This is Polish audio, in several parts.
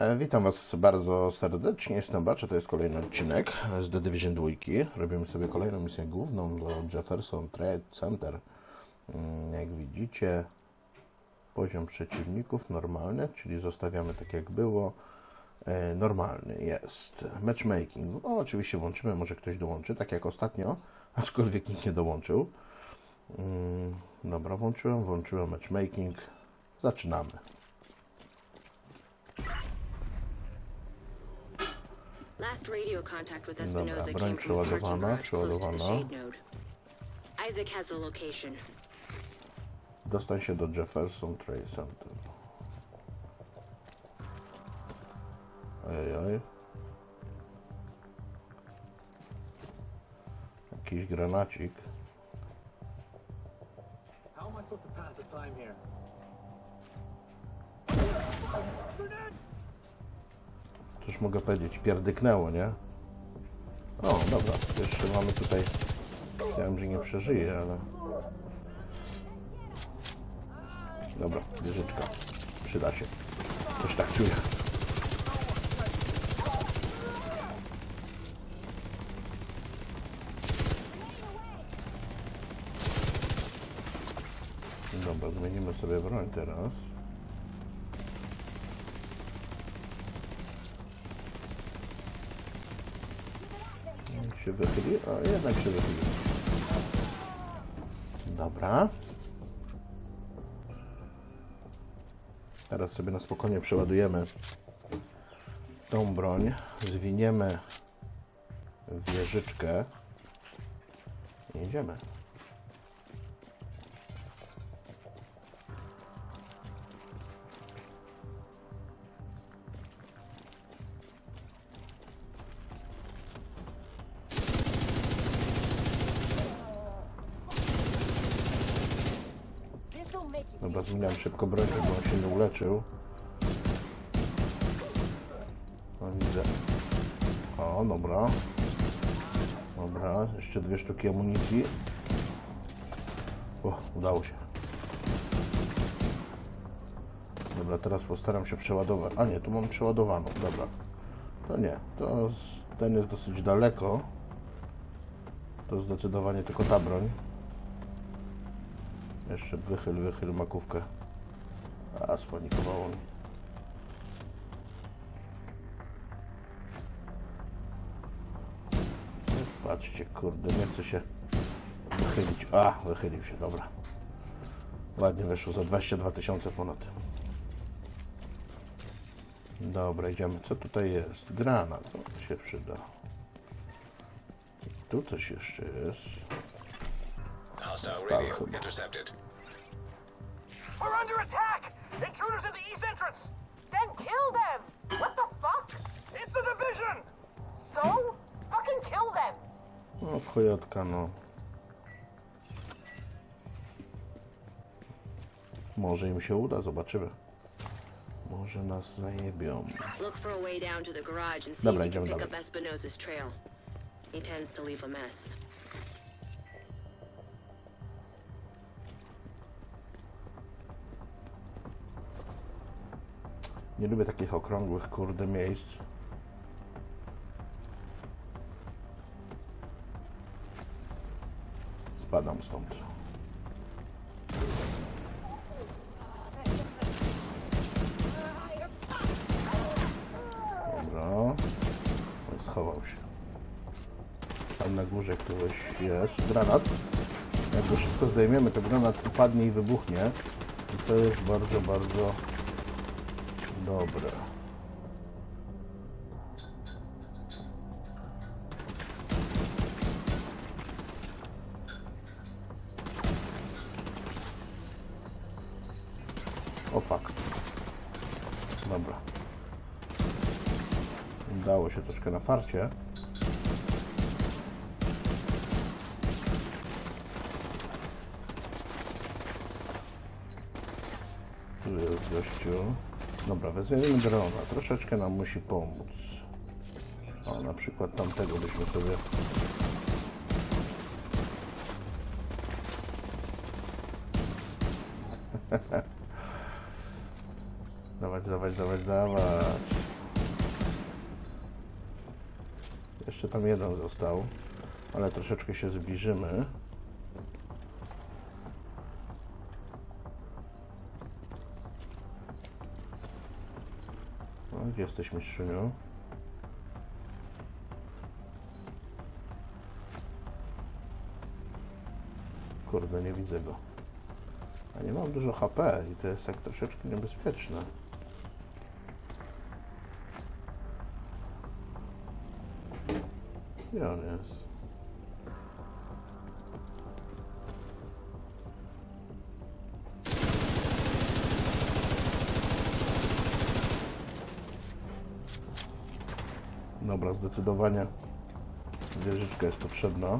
Witam Was bardzo serdecznie, jestem Bacze, to jest kolejny odcinek z The Division 2. Robimy sobie kolejną misję główną do Jefferson Trade Center. Jak widzicie, poziom przeciwników normalny, czyli zostawiamy tak jak było. Normalny jest. Matchmaking, no, oczywiście włączymy, może ktoś dołączy, tak jak ostatnio, aczkolwiek nikt nie dołączył. Dobra, włączyłem matchmaking. Zaczynamy. Last radio contact with Espinosa Dobra, came broń from a parking garage close to the przeładowana. shade node. Isaac has the location. Dostań się do Jefferson Trade Center. Ojej. Jakiś granacik. How am I supposed to pass the time here? Cóż mogę powiedzieć? Pierdyknęło, nie? O, dobra. Jeszcze mamy tutaj... Myślałem, że nie przeżyję, ale... Dobra, wieżyczka. Przyda się. Coś tak czuję. Dobra, zmienimy sobie broń teraz. Się wychyli? A jednak się wychyli. Dobra. Teraz sobie na spokojnie przeładujemy tą broń. Zwiniemy wieżyczkę. I idziemy. Dobra, zmieniałem szybko broń, żeby on się nie uleczył. No widzę. O, dobra. Dobra, jeszcze 2 sztuki amunicji. O, udało się. Dobra, teraz postaram się przeładować. A nie, tu mam przeładowaną, dobra. To nie, ten jest dosyć daleko. To zdecydowanie tylko ta broń. Jeszcze wychyl makówkę. A, spanikowało mi. Patrzcie, kurde, nie chcę się wychylić. A, wychylił się, dobra. Ładnie wyszło, za 22 000 ponad. Dobra, idziemy. Co tutaj jest? Granat, to się przyda. Tu coś jeszcze jest. Hostile radio intercepted. We're under attack! Intruders in the east entrance! Then kill them! What the fuck? It's the division! So? Fucking kill them! No, chojotka, no. Może im się uda, zobaczymy. Może nas zajebią. Look for a way down to the garage and see Dobra, if you can idziemy pick up dalej. Espinosa's trail. He tends to leave a mess. Nie lubię takich okrągłych, kurde, miejsc. Spadam stąd. Dobra. Schował się. Tam na górze ktoś jest. Granat. Jak go szybko zdejmiemy, to granat upadnie i wybuchnie. I to jest bardzo, bardzo dobre. O fuck. Dobra. Udało się troszkę na farcie. Tu jest gościu. Dobra, wezwiemy drona. Troszeczkę nam musi pomóc. O, na przykład tamtego byśmy sobie... Dawać. Jeszcze tam jeden został, ale troszeczkę się zbliżymy. No, gdzie jesteś, mistrzyniu? Kurde, nie widzę go. A nie mam dużo HP i to jest tak troszeczkę niebezpieczne. Gdzie on jest? Dobra, zdecydowanie wieżyczka jest potrzebna.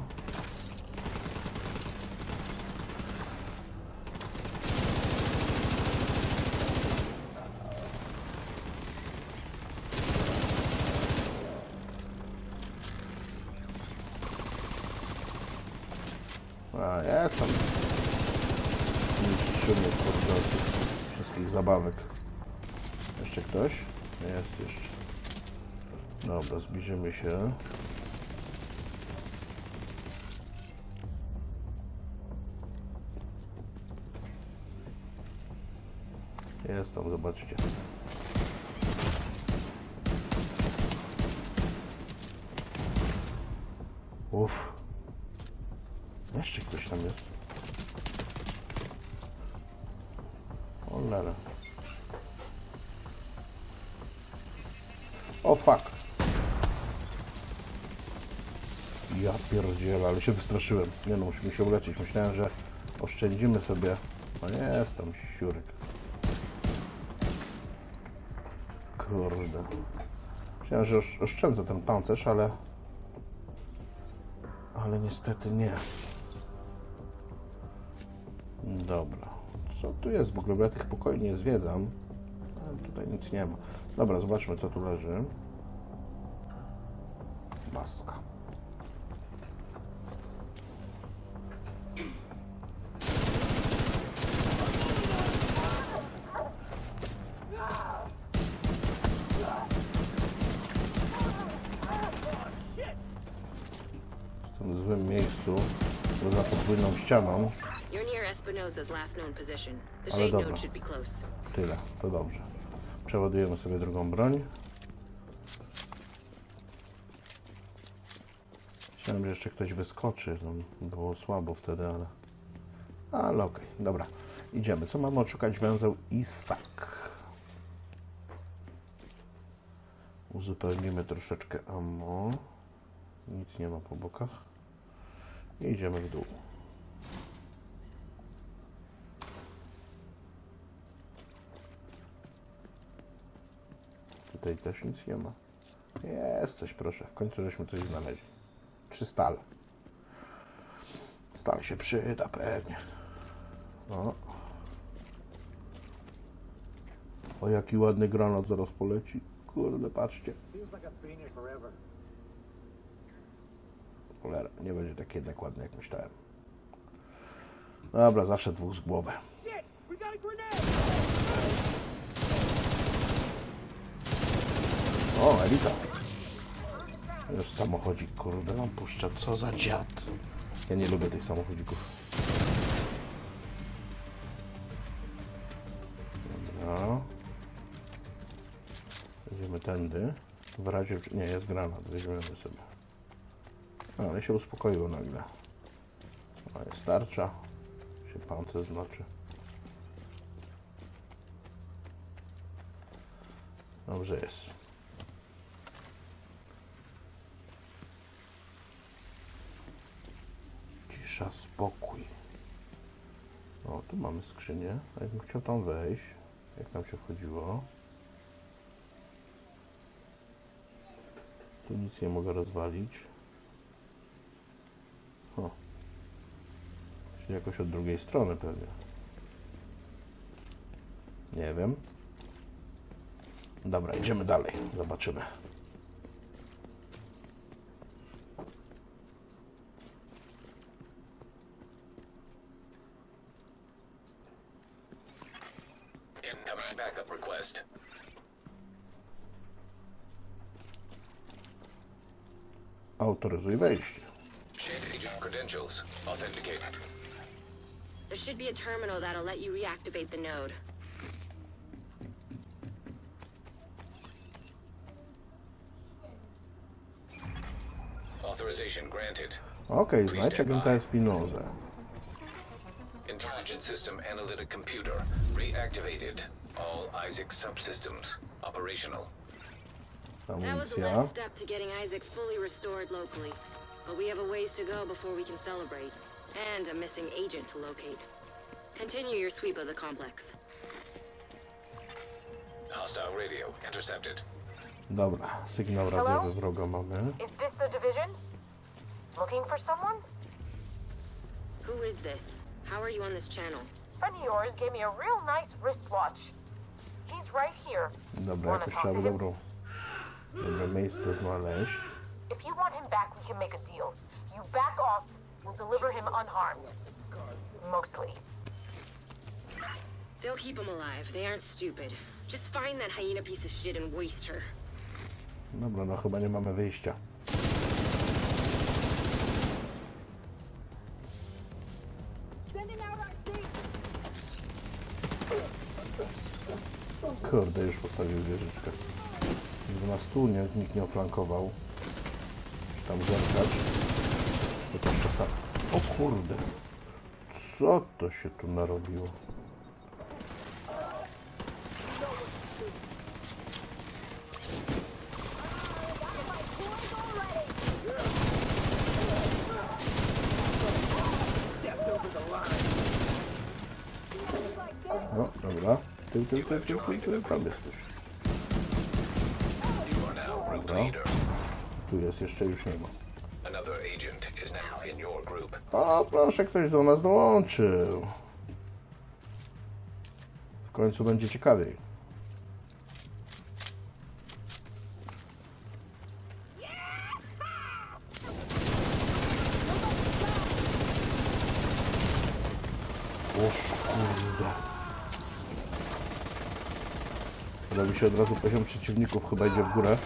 A, jestem mistrzynią tych wszystkich zabawek. Jeszcze ktoś? Jest jeszcze. Dobra, zbliżymy się. Jest tam, zobaczcie. Uff. Jeszcze ktoś tam jest. Cholera. O fuck. Ja pierdzielę, ale się wystraszyłem. Nie no, musimy się uleczyć. Myślałem, że oszczędzimy sobie. No nie jest tam siurek. Kurde. Myślałem, że oszczędzę ten pancerz, ale niestety nie. Dobra. Co tu jest w ogóle? Bo ja tych pokoi nie zwiedzam. Ale tutaj nic nie ma. Dobra, zobaczmy, co tu leży. Maska. Jestem w złym miejscu, poza podwójną ścianą. You're near Espinosa's last known position. The Ale shade dobra. node should be close. Tyle, to dobrze. Przeładujemy sobie drugą broń. Myślałem, że jeszcze ktoś wyskoczy. No, było słabo wtedy, ale okej, dobra. Idziemy. Co mamy odszukać? Węzeł Isak. Uzupełnimy troszeczkę ammo. Nic nie ma po bokach. I idziemy w dół. Tutaj też nic nie ma. Jest coś, proszę. W końcu żeśmy coś znaleźli. 3 stale. Stal się przyda pewnie. O, jaki ładny granat zaraz poleci. Kurde, patrzcie. Feels like I've been here forever. Cholera, nie będzie tak jednak ładny, jak myślałem. Dobra, zawsze dwóch z głowy. Shit! We got a grenade! O, Elita. Już samochodzik, kurde, nam puszcza. Co za dziad. Ja nie lubię tych samochodzików. Dobra. Idziemy tędy. W razie... Nie, jest granat. Weźmiemy sobie. Ale się uspokoiło nagle. O, jest tarcza. Się pancerz znaczy. Dobrze jest. Cisza, spokój. O, tu mamy skrzynię. A jakbym chciał tam wejść, jak tam się wchodziło? Tu nic nie mogę rozwalić. O. Czyli jakoś od drugiej strony pewnie. Nie wiem. Dobra, idziemy dalej. Zobaczymy. Incoming backup request. Autoryzuj wejście. Change agent credentials. Authenticated. There should be a terminal that'll let you reactivate the node. Authorization granted. Okej, znajdź agenta Espinozę. Intelligent System Analytic Computer reactivated. All Isaac subsystems operational. That was the Amunicja. last step to getting Isaac fully restored locally. But we have a ways to go before we can celebrate. And a missing agent to locate. Continue your sweep of the complex. Hostile radio intercepted. Dobra, sygnał radiowy wroga mamy. Is this the division? Looking for someone? Who is this? How are you on this channel? Friend of yours gave me a real nice wristwatch. He's right here. Dobra, Wanna jakoś talk trzeba to by him? dobre miejsce znaleźć. If you want him back, we can make a deal. You back off, we'll deliver him unharmed. Mostly. They'll keep him alive. They aren't stupid. Just find that hyena piece of shit and waste her. Dobra, no chyba nie mamy wyjścia. Kurde, już postawił wieżyczkę. Żeby nas tu nikt nie oflankował. Czy tam zerkać. To też czasami... O kurde! Co to się tu narobiło? No, dobra. Tył, tam jesteś. You are now group leader. Tu jest, jeszcze już nie ma. Another agent is now in your group. O, proszę, ktoś do nas dołączył. W końcu będzie ciekawiej. Oż kurde. Robi się od razu poziom przeciwników, chyba idzie w górę.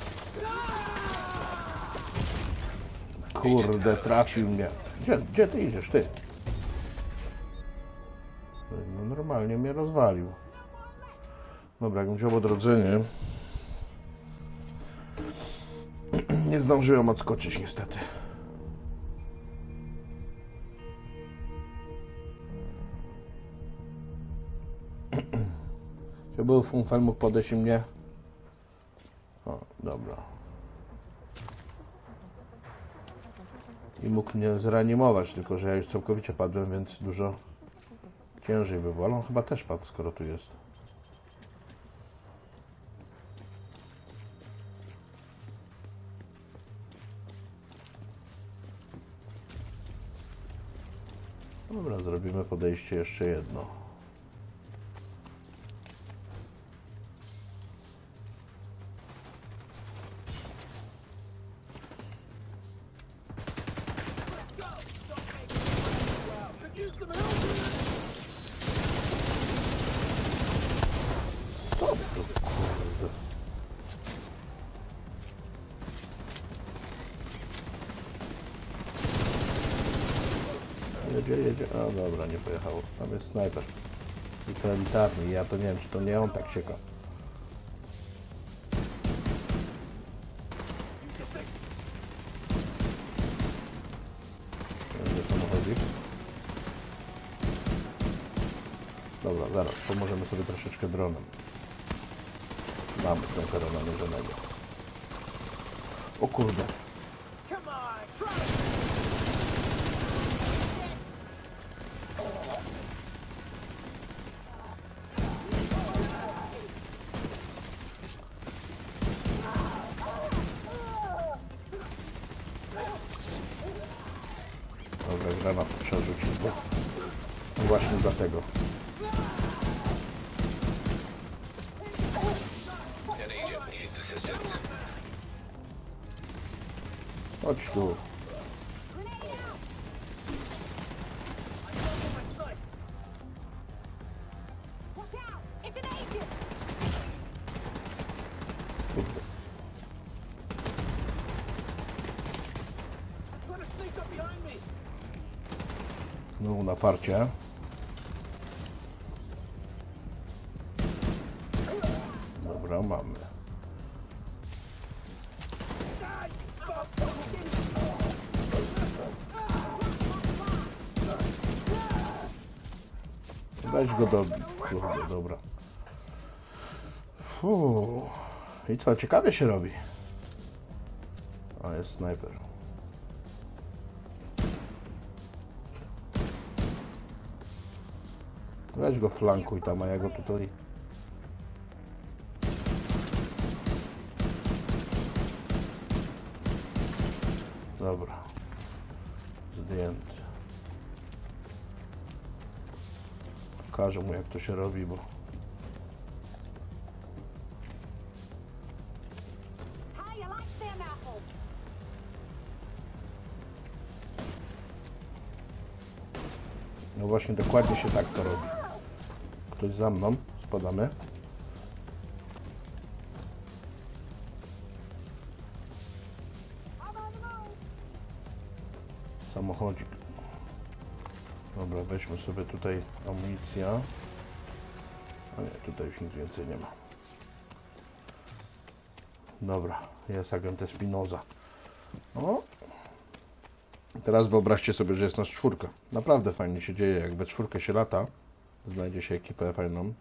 Kurde, trafił mnie. Gdzie ty idziesz, ty? No normalnie mnie rozwalił. Dobra, jak wziął odrodzenie. Nie zdążyłem odskoczyć niestety. Czy był Funfel mógł podejść i mnie? O, dobra. I mógł mnie zreanimować, tylko że ja już całkowicie padłem, więc dużo ciężej by było. Ale on chyba też padł, skoro tu jest. Dobra, zrobimy podejście jeszcze jedno. Co to kurde? Jedzie. O dobra, nie pojechało. Tam jest snajper. I to elitarny. Ja to nie wiem, czy to nie on tak sieka. Będzie samochodzik. Dobra, zaraz. Pomożemy sobie troszeczkę dronem. Mamy snajpera namierzonego. O kurde. Dobra, granat przerzucił, bo właśnie dlatego. An agent needs assistance. Chodź tu. Kurde. Znowu na farcie. Dobra, mamy. Weź go do... Kurde, dobra. I co, ciekawie się robi. A, jest snajper. Weź go flankuj tam, a ja go tutaj... Dobra. Zdjęty. Pokażę mu, jak to się robi, bo... No właśnie, dokładnie się tak to robi. Ktoś za mną, spadamy. Samochodzik. Dobra, weźmy sobie tutaj amunicja. A nie, tutaj już nic więcej nie ma. Dobra, jest agent Espinoza. O! Teraz wyobraźcie sobie, że jest nas czwórka. Naprawdę fajnie się dzieje, jak we czwórkę się lata, znajdzie się ekipę fajną.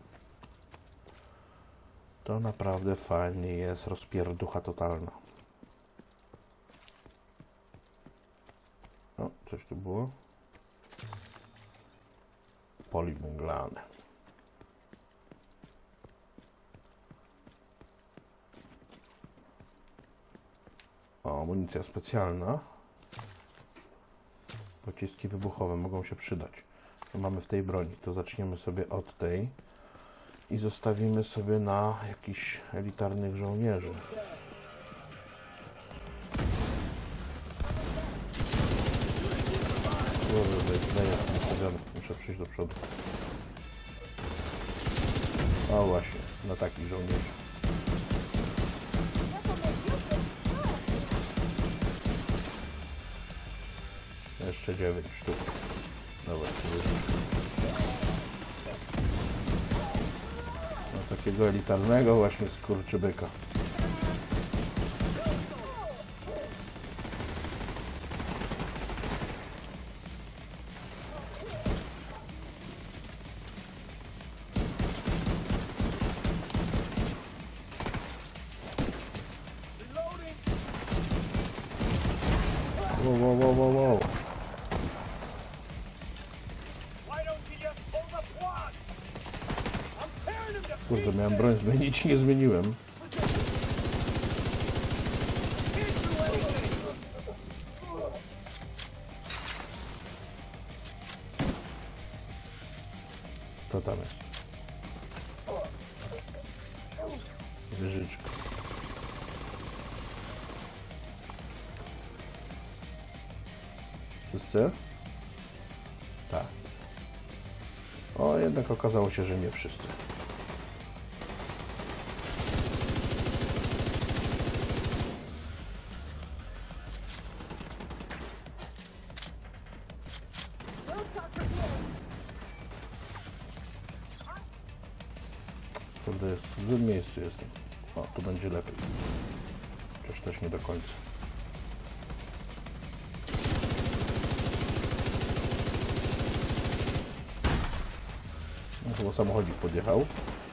To naprawdę fajnie jest, rozpierducha totalna. O, coś tu było. Polimunglane. O, amunicja specjalna. Pociski wybuchowe mogą się przydać. To mamy w tej broni. To zaczniemy sobie od tej i zostawimy sobie na jakichś elitarnych żołnierzy. Muszę przyjść do przodu. O właśnie, na takich żołnierzy. Jeszcze 9 sztuk. Dobra, no takiego elitarnego właśnie skurczybyka. Wow. Kurde, miałem broń zmienić, nie zmieniłem. To tam jest. Wyżyczka. Wszyscy? Tak. O, jednak okazało się, że nie wszyscy. Kurde, jest w złym miejscu jestem. O, tu będzie lepiej. Chociaż też nie do końca. No, chyba samochodzik podjechał.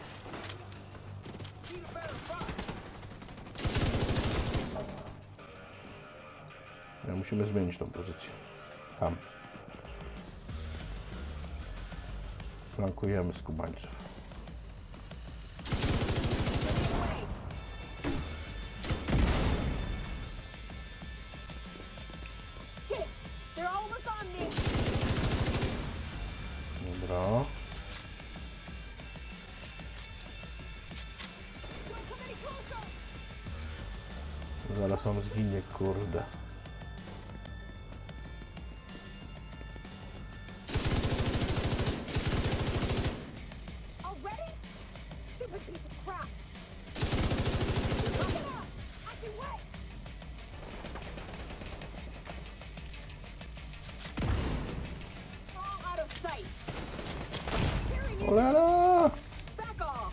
Musimy zmienić tą pozycję. Tam. Flankujemy skubańców. Dobra. Zaraz on zginie, kurde. Cholera! Back off!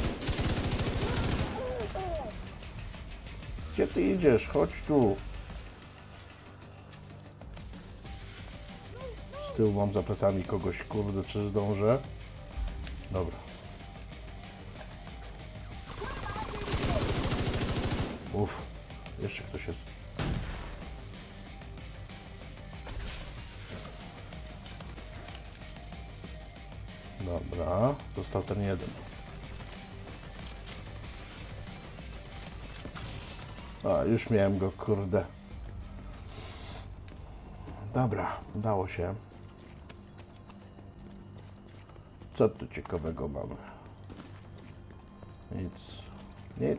Gdzie ty idziesz? Chodź tu. Z tyłu mam za plecami kogoś, kurde, czy zdążę? Dobra. Uff, jeszcze ktoś jest. Dobra, został ten jeden. A, już miałem go, kurde. Dobra, udało się. Co tu ciekawego mamy? Nic. Nic.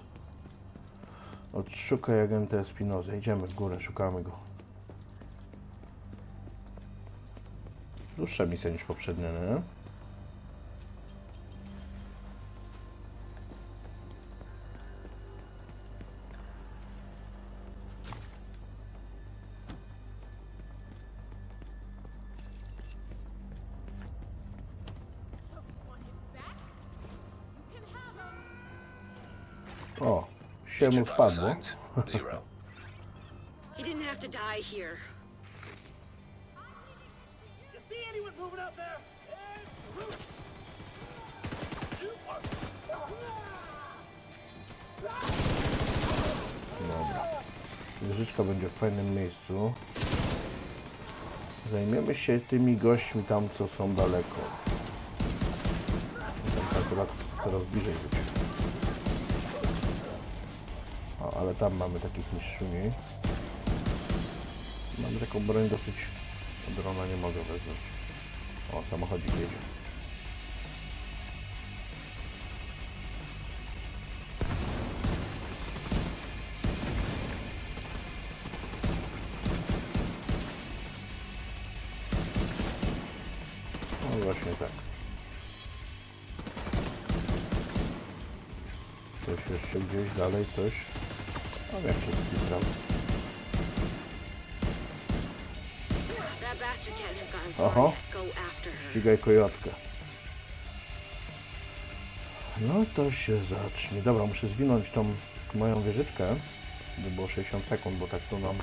Odszukaj agenta Espinosa. Idziemy w górę, szukamy go. Dłuższa misja niż poprzednia, nie? O, się mu Agent vital wpadło. signs, 0. He didn't have to die here. You see anyone moving out there? Dobra. Wieżyczka będzie w fajnym miejscu. Zajmiemy się tymi gośćmi tam, co są daleko. Tam akurat coraz bliżej być. O, ale tam mamy takich mistrzuni. Mamy taką broń dosyć... Drona nie mogę wezwać. O, samochodzik jedzie. No właśnie tak. Coś jeszcze gdzieś dalej, coś. No jak wszystkich spraw. That bastard can't have gotten far Aha. yet. Go after her. Ścigaj kojotkę. No to się zacznie. Dobra, muszę zwinąć tą moją wieżyczkę. To było 60 sekund, bo tak to nam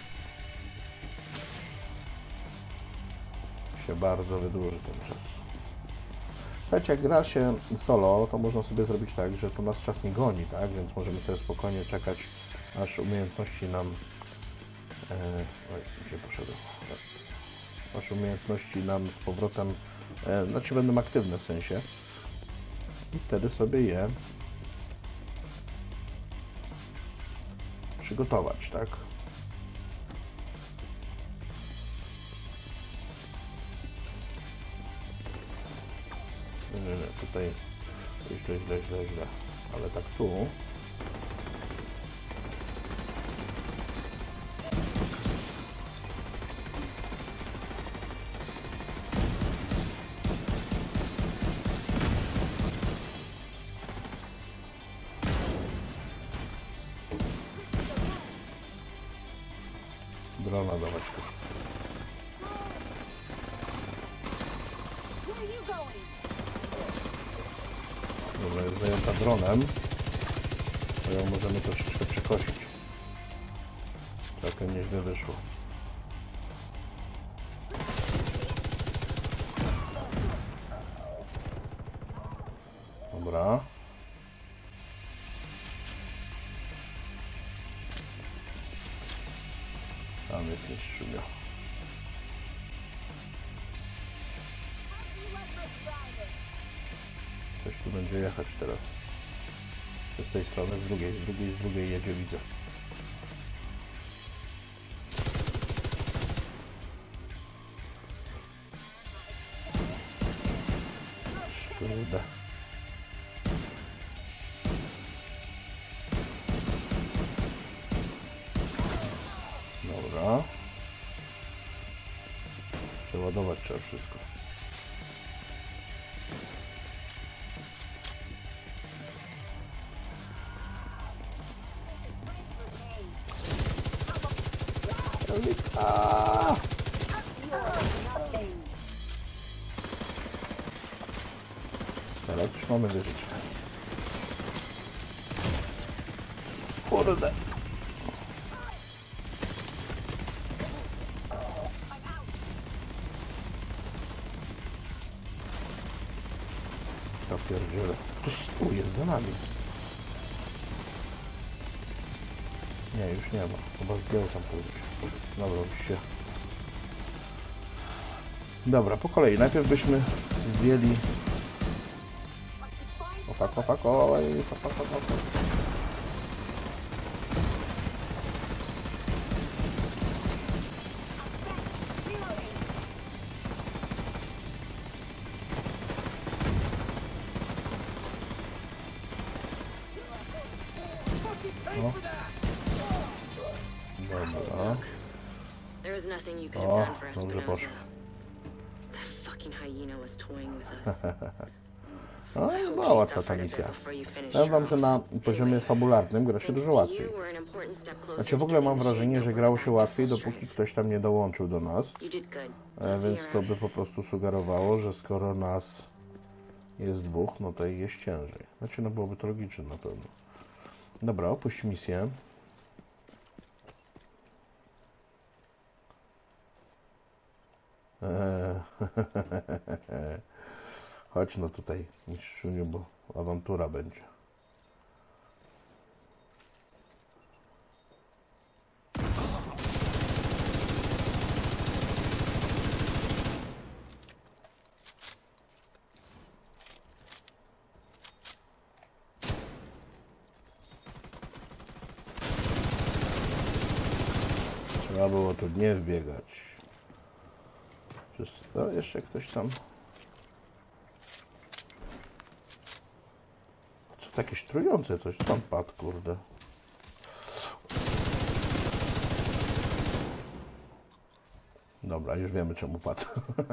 się bardzo wydłuży ten czas. Słuchajcie, jak gra się solo, to można sobie zrobić tak, że to nas czas nie goni, tak? Więc możemy sobie spokojnie czekać, aż umiejętności nam... oj, gdzie poszedłem? Aż umiejętności nam z powrotem... znaczy będą aktywne w sensie. I wtedy sobie je przygotować, tak? Nie, tutaj źle, ale tak tu. Drona dawać tu. Dobra, jest zajęta dronem. To ją możemy troszeczkę przekosić. Trochę nieźle wyszło. Dobra. Tam jest jeszcze. Coś tu będzie jechać teraz. Z tej strony, z drugiej jedzie, widzę. Kurde. Dobra. Przeładować trzeba wszystko. Teraz już mamy wyżycie. Kurde. Ja pierdzielę. Ktoś tu jest za nami. Nie, już nie ma. Chyba zdjął tam kogoś. Dobra, już się. Dobra, po kolei. Najpierw byśmy zdjęli... O fuck, o fuck, oj, fuck, fuck, fuck, fuck. No. Dobra. There is nothing you could O, have done for dobrze Espinosa. poszło. That fucking hyena was toying with us. No i była łatwa ta misja. Powiem wam, że na poziomie fabularnym gra się dużo łatwiej. Znaczy w ogóle mam wrażenie, że grało się łatwiej, dopóki ktoś tam nie dołączył do nas. Więc to by po prostu sugerowało, że skoro nas jest dwóch, no to i jest ciężej. Znaczy no byłoby to logiczne na pewno. Dobra, opuść misję. Chodź no tutaj, mistrzuniu, bo awantura będzie. Trzeba było tu nie wbiegać. Przez to jeszcze ktoś tam... Co takie trujące coś tam padł, kurde. Dobra, już wiemy czemu padł.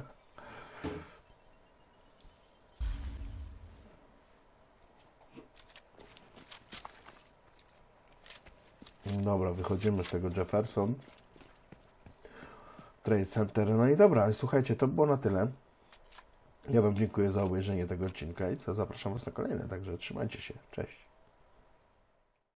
Dobra, wychodzimy z tego Jefferson Trade Center. No i dobra, słuchajcie, to było na tyle. Ja wam dziękuję za obejrzenie tego odcinka i zapraszam was na kolejne, także trzymajcie się. Cześć.